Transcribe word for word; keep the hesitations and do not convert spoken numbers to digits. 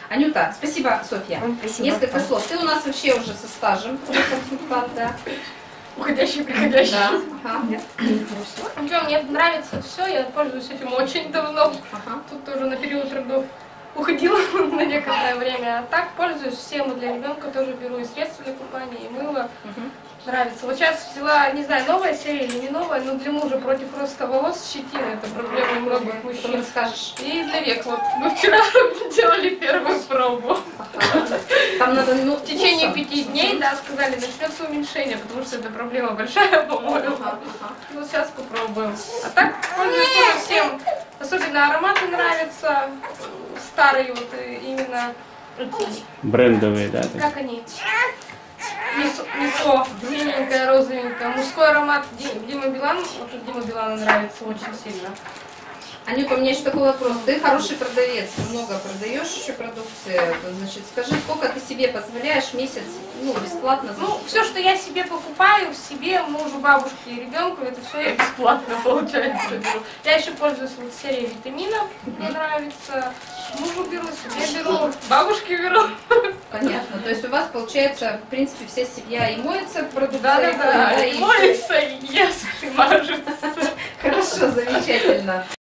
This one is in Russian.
Анюта, спасибо, Софья. Спасибо. Несколько слов. Ты у нас вообще уже со стажем консультант, да? Уходящий, приходящий. Да. Ага. Ну что, мне нравится все, я пользуюсь этим очень давно. Ага. Тут тоже на период родов уходила на некоторое время. А так пользуюсь всем, и для ребенка тоже беру и средства для купания, и мыло. Угу. Нравится. Вот сейчас взяла, не знаю, новая серия или не новая, но для мужа против роста волос щетина, это проблема у многих Потом мужчин. расскажешь. И для век. Вот мы вчера делали первую пробу. Ага. Там надо, ну, В течение курсом. пяти дней, да, сказали, начнется уменьшение, потому что это проблема большая, по-моему. Ага, ага. Ну, сейчас попробуем. А так, пользуюсь тоже всем. Особенно ароматы нравятся. Старые вот э, именно эти, Брендовые, да? как они? Мисо, мисо, синенькая, розовенькая. Мужской аромат Ди- Дима Билан. Вот тут Дима Билана нравится очень сильно. Анюта, у меня еще такой вопрос. Ты хороший продавец, много продаешь еще продукции. Значит, скажи, сколько ты себе позволяешь в месяц, ну, бесплатно? Ну, все, что я себе покупаю, себе, мужу, бабушке и ребенку, это все я бесплатно, получается, беру. Я еще пользуюсь вот серией витаминов, мне нравится. Мужу беру, себе беру, бабушке беру. Понятно. То есть у вас, получается, в принципе, вся семья и моется продукцией, Да-да-да, и моется, ест и мажется. Хорошо, замечательно.